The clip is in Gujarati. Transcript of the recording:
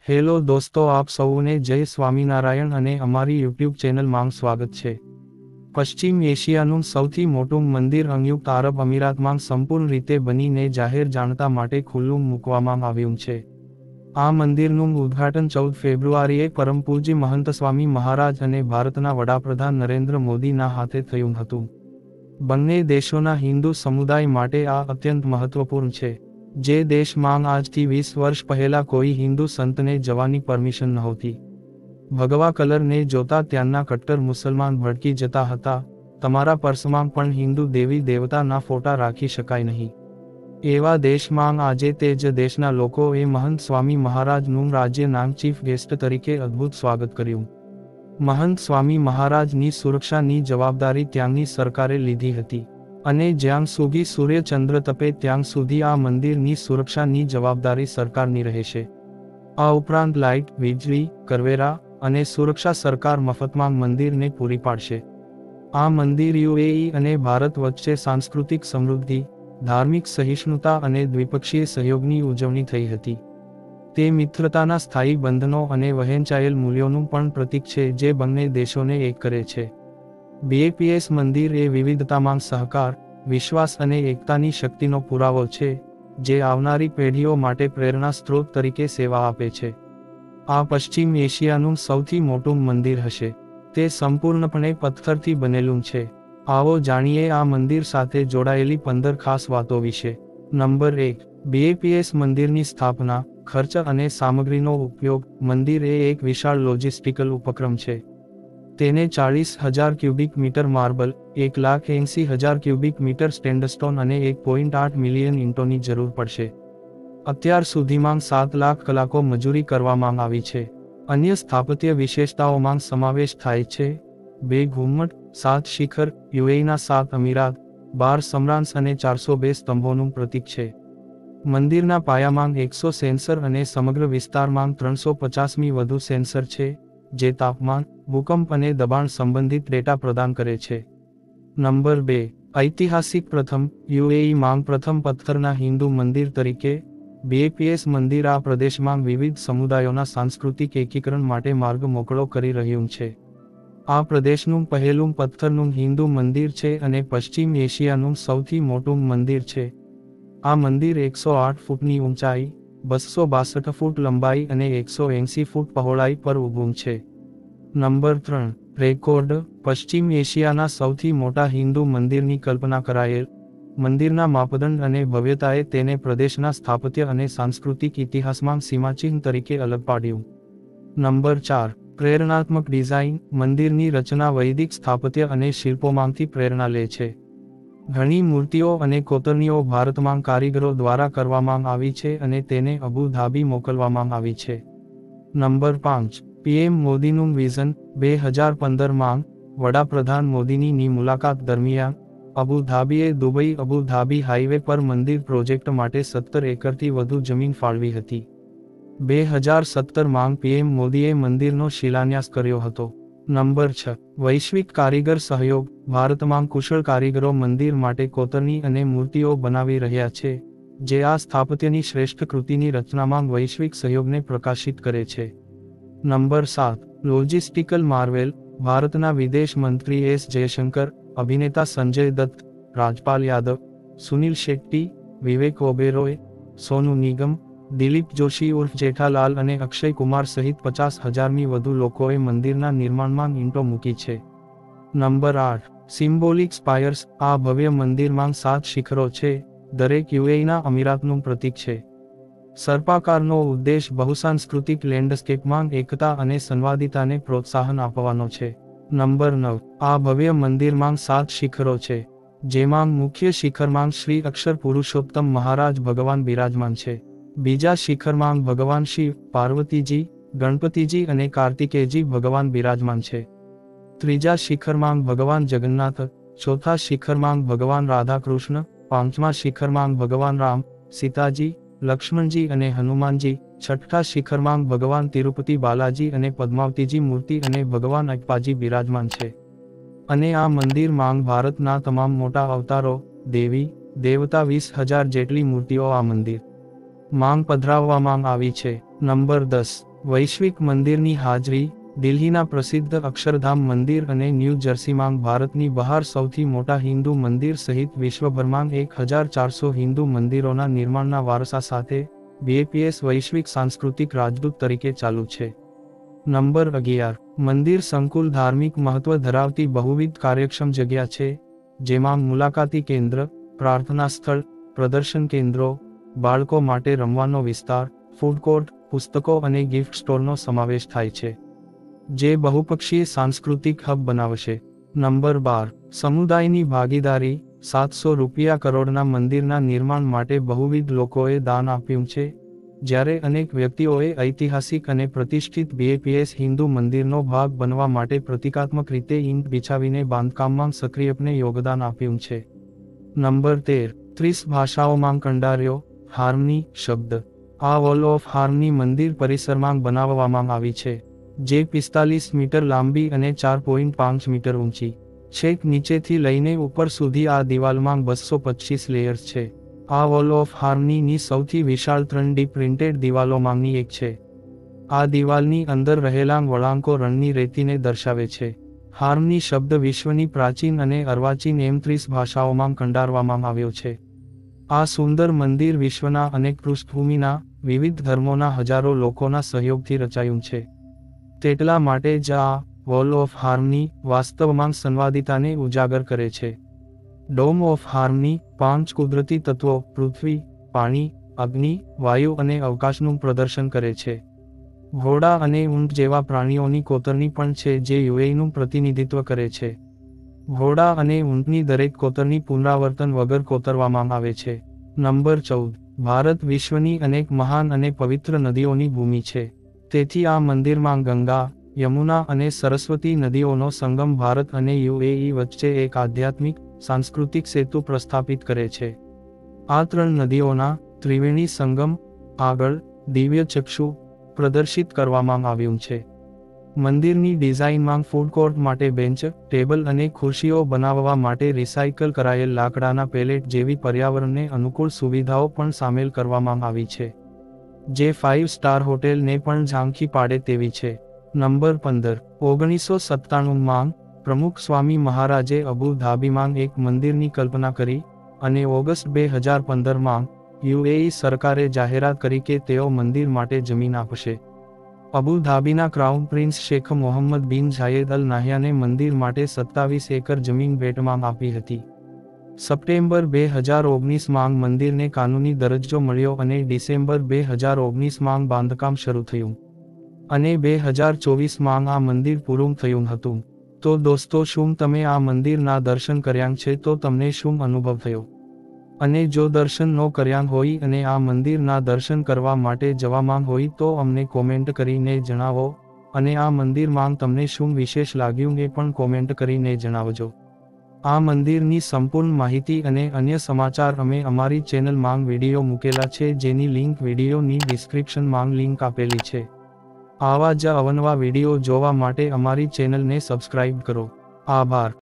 હેલો દોસ્તો, આપ સૌને જય સ્વામિનારાયણ અને અમારી યુટ્યુબ ચેનલમાં સ્વાગત છે. પશ્ચિમ એશિયાનું સૌથી મોટું મંદિર સંયુક્ત આરબ અમીરાતમાં સંપૂર્ણ રીતે બનીને જાહેર જાણતા માટે ખુલ્લું મૂકવામાં આવ્યું છે. આ મંદિરનું ઉદ્ઘાટન 14 ફેબ્રુઆરીએ પરમ પૂજ્ય મહંત સ્વામી મહારાજ અને ભારતના વડાપ્રધાન નરેન્દ્ર મોદીના હાથે થયું હતું. બંને દેશોના હિન્દુ સમુદાય માટે આ અત્યંત મહત્વપૂર્ણ છે. જે દેશમાં આજથી 20 વર્ષ પહેલા કોઈ હિન્દુ સંતને જવાની પરમિશન નહોતી. ભગવા કલરને જોતા ત્યાંના કટ્ટર મુસલમાન ભડકી જતા હતા. તમારા પર્સમાં પણ હિન્દુ દેવી દેવતાના ફોટા રાખી શકાય નહીં. એવા દેશમાં આજે તે જ દેશના લોકોએ મહંત સ્વામી મહારાજનું રાજ્યના ચીફ ગેસ્ટ તરીકે અદ્ભુત સ્વાગત કર્યું. મહંત સ્વામી મહારાજની સુરક્ષાની જવાબદારી ત્યાંની સરકારે લીધી હતી. અને જ્યાં સુધી સૂર્ય ચંદ્ર તપે ત્યાં સુધી આ મંદિરની સુરક્ષાની જવાબદારી સરકારની રહેશે. આ ઉપરાંત લાઇટ, વીજળી, કરવેરા અને સુરક્ષા સરકાર મફતમાં મંદિરને પૂરી પાડશે. આ મંદિર યુએઈ અને ભારત વચ્ચે સાંસ્કૃતિક સમૃદ્ધિ, ધાર્મિક સહિષ્ણુતા અને દ્વિપક્ષીય સહયોગની ઉજવણી થઈ હતી. તે મિત્રતાના સ્થાયી બંધનો અને વહેંચાયેલ મૂલ્યોનું પણ પ્રતીક છે જે બંને દેશોને એક કરે છે. બીએપીએસ મંદિર એ વિવિધતામાં સહકાર, વિશ્વાસ અને એકતાની શક્તિનો પુરાવો છે, જે આવનારી પેઢીઓ માટે પ્રેરણા સ્ત્રોત તરીકે સેવા આપે છે. આ પશ્ચિમ એશિયાનું સૌથી મોટું મંદિર હશે. તે સંપૂર્ણપણે પથ્થરથી બનેલું છે. આવો જાણીએ આ મંદિર સાથે જોડાયેલી 15 ખાસ વાતો વિશે. નંબર 1. બીએપીએસ મંદિરની સ્થાપના, ખર્ચ અને સામગ્રીનો ઉપયોગ. મંદિર એ એક વિશાળ લોજિસ્ટિકલ ઉપક્રમ છે. તેને 40,000 cubic metre marble, 1,80,000 cubic metre sandstone અને 1.8 મિલિયન ઈંટોની જરૂર પડશે. અત્યાર સુધીમાં 7 લાખ કલાકો મજૂરી કરવામાં આવી છે. અન્ય સ્થાપત્ય વિશેષતાઓમાં સમાવેશ થાય છે 2 ઘુમ્મટ, 7 શિખર, યુએઈના 7 અમીરાત, 12 સમ્રાન્સ અને 402 સ્તંભોનું પ્રતીક છે. મંદિરના પાયામાં 100 સેન્સર અને સમગ્ર વિસ્તારમાં 350મી વધુ સેન્સર છે, જે તાપમાન, ભૂકંપ અને દબાણ સંબંધિત ડેટા પ્રદાન કરે છે. નંબર 2. ઐતિહાસિક પ્રથમ, યુએઈ માં પ્રથમ પથ્થરના હિન્દુ મંદિર તરીકે, બીએપીએસ મંદિર આ પ્રદેશમાં વિવિધ સમુદાયોના સાંસ્કૃતિક એકીકરણ માટે માર્ગ મોકળો કરી રહ્યું છે. આ પ્રદેશનું પહેલું પથ્થરનું હિન્દુ મંદિર છે અને પશ્ચિમ એશિયાનું સૌથી મોટું મંદિર છે. આ મંદિર 108 ફૂટની ઊંચાઈ, 262 ફૂટ લંબાઈ અને 180 ફૂટ પહોળાઈ પર ઊભું છે. નંબર 3. રેકોર્ડ, પશ્ચિમ એશિયાના સૌથી મોટા હિન્દુ મંદિરની કલ્પના કરાયેલ. મંદિરના માપદંડ અને ભવ્યતાએ તેને પ્રદેશના સ્થાપત્ય અને સાંસ્કૃતિક ઇતિહાસમાં સીમાચિહ્ન તરીકે અલગ પાડ્યું. નંબર 4. પ્રેરણાત્મક ડિઝાઇન, મંદિરની રચના વૈદિક સ્થાપત્ય અને શિલ્પોમાંથી પ્રેરણા લે છે. ઘણી મૂર્તિઓ અને કોતરણીઓ ભારતમાં કારીગરો દ્વારા કરવામાં આવી છે અને તેને અબુ ધાબી મોકલવામાં આવી છે. નંબર 5. પીએમ મોદીનું વિઝન, 2015માં વડાપ્રધાન મોદીની મુલાકાત દરમિયાન અબુ ધાબીએ દુબઈ અબુ ધાબી હાઈવે પર મંદિર પ્રોજેક્ટ માટે 17 એકરથી વધુ જમીન ફાળવી હતી. 2017માં પીએમ મોદીએ મંદિરનો શિલાન્યાસ કર્યો હતો. નંબર 6. વૈશ્વિક કારીગર સહયોગ, ભારતમાં કુશળ કારીગરો મંદિર માટે કોતરણી અને મૂર્તિઓ બનાવી રહ્યા છે, જે આ સ્થાપત્યની શ્રેષ્ઠ કૃતિની રચનામાં વૈશ્વિક સહયોગને પ્રકાશિત કરે છે. નંબર 7. લોજિસ્ટિકલ માર્વેલ, ભારતના વિદેશ મંત્રી એસ જયશંકર, અભિનેતા સંજય દત્ત, રાજપાલ યાદવ, સુનિલ શેટ્ટી, વિવેક ઓબેરોય, સોનુ નિગમ, દિલીપ જોશી ઉર્ફ જેઠાલાલ અને અક્ષય કુમાર સહિત 50,000મી વધુ લોકોએ મંદિરના નિર્માણમાં ઈંટો મૂકી છે. નંબર 8. સિમ્બોલિક સ્પાયર્સ, આ ભવ્ય મંદિરમાં 7 શિખરો છે, દરેક યુએઈના અમીરાતનું પ્રતીક છે. સર્પાકારનો ઉદ્દેશ બહુસાંસ્કૃતિક લેન્ડસ્કેપમાં એકતા અને સંવાદિતાને પ્રોત્સાહન આપવાનો છે. નંબર 9. આ ભવ્ય મંદિરમાં 7 શિખરો છે, જેમાં મુખ્ય શિખરમાં શ્રી અક્ષર પુરુષોત્તમ મહારાજ ભગવાન બિરાજમાન છે. બીજા શિખરમાં ભગવાન શિવ, પાર્વતીજી, ગણપતિજી અને કાર્તિકેયજી ભગવાન બિરાજમાન છે. ત્રીજા શિખરમાં ભગવાન જગન્નાથ, ચોથા શિખરમાં ભગવાન રાધાકૃષ્ણ, પાંચમા શિખરમાં ભગવાન રામ, સીતાજી, લક્ષ્મણજી અને હનુમાનજી, છઠ્ઠા શિખરમાં ભગવાન તિરુપતિ બાલાજી અને પદ્માવતીજી મૂર્તિ અને ભગવાન અપ્પાજી બિરાજમાન છે. અને આ મંદિરમાં ભારતના તમામ મોટા અવતારો, દેવી, દેવતા 20,000 જેટલી મૂર્તિઓ. આ મંદિર માંગ પધરાવવામાં આવી છે. નંબર 10. વૈશ્વિક મંદિરની હાજરી. દિલ્હીના પ્રસિદ્ધ અક્ષરધામ મંદિર અને ન્યૂ જર્સીમાં ભારતની બહાર સૌથી મોટા હિન્દુ મંદિર સહિત વિશ્વભરમાં 1400 હિન્દુ મંદિરોના નિર્માણના વારસા સાથે BAPS વૈશ્વિક સાંસ્કૃતિક રાજદૂત તરીકે ચાલુ છે. નંબર 11. મંદિર સંકુલ ધાર્મિક મહત્વ ધરાવતી બહુવિધ કાર્યક્ષમ જગ્યા છે, જેમાં મુલાકાતી કેન્દ્ર, પ્રાર્થના સ્થળ, પ્રદર્શન કેન્દ્રો, બાળકો માટે રમવાનો વિસ્તાર, ફૂડ કોર્ટ, પુસ્તકો અને ગિફ્ટ સ્ટોરનો સમાવેશ થાય છે, જે બહુપક્ષીય સાંસ્કૃતિક હબ બનાવશે. નંબર 12. સમુદાયની ભાગીદારી. 700 રૂપિયા કરોડના મંદિરના નિર્માણ માટે બહુવિધ લોકોએ દાન આપ્યું છે, જ્યારે અનેક વ્યક્તિઓએ ઐતિહાસિક અને પ્રતિષ્ઠિત BAPS હિન્દુ મંદિરનો ભાગ બનવા માટે પ્રતિકાત્મક રીતે ઈંટ બિછાવીને બાંધકામમાં સક્રિયપણે યોગદાન આપ્યું છે. નંબર 13. 30 ભાષાઓમાં કંડાર્યો. હાર્મની શબ્દ. આ વોલ ઓફ હાર્મની મંદિર પરિસરમાં બનાવવામાં આવી છે, જે 45 મીટર લાંબી અને 4.5 મીટર ઊંચી. છેક નીચેથી લઈને ઉપર સુધી આ દિવાલમાં 225 લેયર્સ છે. આ વોલ ઓફ હાર્મનીની સૌથી વિશાળ 3D પ્રિન્ટેડ દિવાલોમાંની એક છે. આ દિવાલની અંદર રહેલા વળાંકો રણની રેતીને દર્શાવે છે. હાર્મની શબ્દ વિશ્વની પ્રાચીન અને અર્વાચીન એમ 30 ભાષાઓમાં કંડારવામાં આવ્યો છે. આ સુંદર મંદિર વિશ્વના અનેક પૃષ્ઠભૂમિના, વિવિધ ધર્મોના હજારો લોકોના સહયોગથી રચાયું છે. તેટલા માટે જ આ વોલ ઓફ હાર્મની વાસ્તવમાં સંવાદિતાને ઉજાગર કરે છે. ડોમ ઓફ હાર્મની 5 કુદરતી તત્વો પૃથ્વી, પાણી, અગ્નિ, વાયુ અને અવકાશનું પ્રદર્શન કરે છે. ઘોડા અને ઊંટ જેવા પ્રાણીઓની કોતરણી પણ છે જે યુએઈનું પ્રતિનિધિત્વ કરે છે. ઘોડા અને ઊંટની દરેક કોતરણી પુનરાવર્તન વગર કોતરવામાં આવે છે. નંબર 14. ભારત વિશ્વની અનેક મહાન અને પવિત્ર નદીઓની ભૂમિ છે. તેથી આ મંદિરમાં ગંગા, યમુના અને સરસ્વતી નદીઓનો સંગમ ભારત અને યુએઈ વચ્ચે એક આધ્યાત્મિક, સાંસ્કૃતિક સેતુ પ્રસ્થાપિત કરે છે. આ 3 નદીઓના ત્રિવેણી સંગમ આગળ દિવ્ય ચક્ષુ પ્રદર્શિત કરવામાં આવ્યું છે. મંદિરની ડિઝાઇનમાં ફૂડ કોર્ટ માટે બેન્ચ, ટેબલ અને ખુરશીઓ બનાવવા માટે રિસાયકલ કરાયેલ લાકડાના પેલેટ જેવી પર્યાવરણને અનુકૂળ સુવિધાઓ પણ સામેલ કરવામાં આવી છે, જે 5 સ્ટાર હોટેલને પણ ઝાંખી પાડે તેવી છે. નંબર 15. 1997માં પ્રમુખ સ્વામી મહારાજે અબુ ધાબીમાં એક મંદિરની કલ્પના કરી, અને ઓગસ્ટ 2015માં યુએઈ સરકારે જાહેરાત કરી કે તેઓ મંદિર માટે જમીન આપશે. અબુ ધાબીના crown prince Sheikh Mohammed bin Zayed અલ નાહયાને મંદિર માટે 27 એકર જમીન ભેટમાં આપી હતી. સપ્ટેમ્બર 2019માં મંદિરને કાનૂની દરજ્જો મળ્યો અને ડિસેમ્બર 2019માં બાંધકામ શરૂ થયું, અને 2024માં આ મંદિર પૂરું થયું હતું. તો દોસ્તો, શું તમે આ મંદિરના દર્શન કર્યા છે? તો તમને શું અનુભવ થયો? અને જો દર્શન ન કર્યા હોય અને આ મંદિરના દર્શન કરવા માટે જવામાં હોય તો અમને કોમેન્ટ કરીને જણાવો, અને આ મંદિરમાં તમને શું વિશેષ લાગ્યું એ પણ કોમેન્ટ કરીને જણાવજો. આ મંદિરની સંપૂર્ણ માહિતી અને અન્ય સમાચાર અમે અમારી ચેનલમાં વિડીયો મૂકેલા છે, જેની લિંક વિડીયોની ડિસ્ક્રિપ્શનમાં લિંક આપેલી છે. આવા જ અવનવા વિડીયો જોવા માટે અમારી ચેનલને સબસ્ક્રાઇબ કરો. આભાર.